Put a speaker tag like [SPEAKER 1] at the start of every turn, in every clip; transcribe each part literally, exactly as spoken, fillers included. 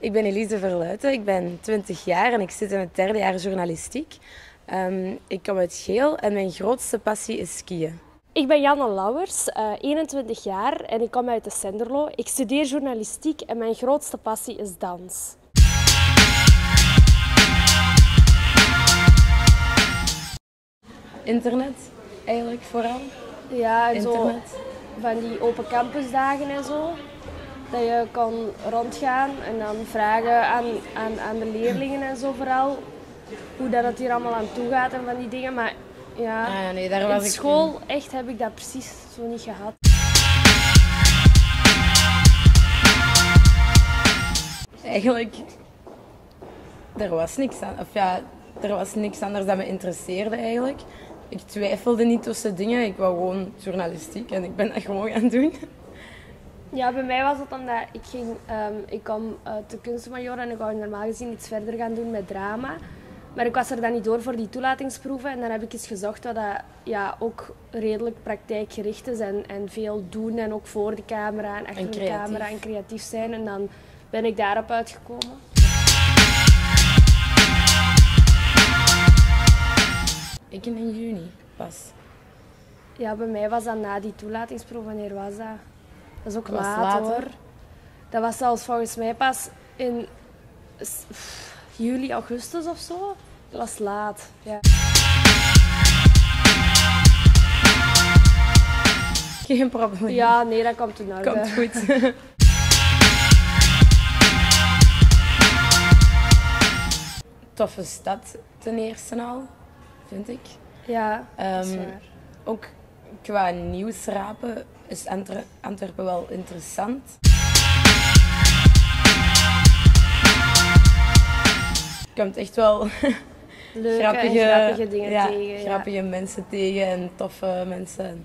[SPEAKER 1] Ik ben Elise Verluiten, ik ben twintig jaar en ik zit in het derde jaar journalistiek. Um, ik kom uit Geel en mijn grootste passie is skiën.
[SPEAKER 2] Ik ben Janne Lauwers, uh, eenentwintig jaar en ik kom uit de Senderlo. Ik studeer journalistiek en mijn grootste passie is dans.
[SPEAKER 1] Internet, eigenlijk vooral.
[SPEAKER 2] Ja, en
[SPEAKER 1] Internet.
[SPEAKER 2] Zo van die open campusdagen en zo. Dat je kan rondgaan en dan vragen aan, aan, aan de leerlingen en zo vooral hoe dat het hier allemaal aan toe gaat en van die dingen. Maar ja,
[SPEAKER 1] ah, ja nee, daar was
[SPEAKER 2] in
[SPEAKER 1] ik
[SPEAKER 2] school in. echt heb ik dat precies zo niet gehad.
[SPEAKER 1] Eigenlijk, er was niks aan, of ja, er was niks anders dat me interesseerde eigenlijk. Ik twijfelde niet tussen dingen, ik wou gewoon journalistiek en ik ben dat gewoon gaan doen.
[SPEAKER 2] Ja, bij mij was het omdat ik ging, um, ik kwam uit de kunstmajor en ik wou normaal gezien iets verder gaan doen met drama. Maar ik was er dan niet door voor die toelatingsproeven en dan heb ik eens gezocht wat dat, ja, ook redelijk praktijkgericht is en, en veel doen en ook voor de camera en achter
[SPEAKER 1] en
[SPEAKER 2] de camera en creatief zijn. En dan ben ik daarop uitgekomen.
[SPEAKER 1] Ik in juni pas.
[SPEAKER 2] Ja, bij mij was dat na die toelatingsproef. Wanneer was dat? Dat is ook
[SPEAKER 1] dat
[SPEAKER 2] laat,
[SPEAKER 1] laat
[SPEAKER 2] hoor. Dat was zelfs volgens mij pas in pff, juli, augustus of zo. Dat was laat. Ja.
[SPEAKER 1] Geen probleem.
[SPEAKER 2] Ja, nee, dat komt in orde.
[SPEAKER 1] Komt goed. Toffe stad ten eerste al, vind ik.
[SPEAKER 2] Ja, dat is
[SPEAKER 1] um,
[SPEAKER 2] waar.
[SPEAKER 1] Ook qua nieuwsrapen is Antwer- Antwerpen wel interessant. Je komt echt wel
[SPEAKER 2] Leuke
[SPEAKER 1] grappige,
[SPEAKER 2] en grappige dingen
[SPEAKER 1] ja,
[SPEAKER 2] tegen.
[SPEAKER 1] grappige
[SPEAKER 2] Ja.
[SPEAKER 1] mensen tegen en toffe mensen.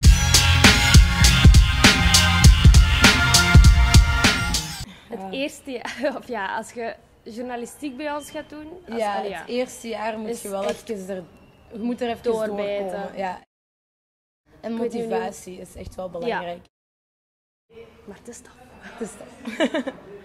[SPEAKER 2] Het eerste jaar, of ja, als je journalistiek bij ons gaat doen. Als,
[SPEAKER 1] Ja,
[SPEAKER 2] oh,
[SPEAKER 1] het
[SPEAKER 2] ja.
[SPEAKER 1] eerste jaar moet
[SPEAKER 2] Is
[SPEAKER 1] je wel
[SPEAKER 2] echt
[SPEAKER 1] even er, je moet er even
[SPEAKER 2] doorbijten.
[SPEAKER 1] doorkomen. Ja. En
[SPEAKER 2] weet niet
[SPEAKER 1] motivatie is echt wel belangrijk.
[SPEAKER 2] Maar het is toch.
[SPEAKER 1] Het is tof.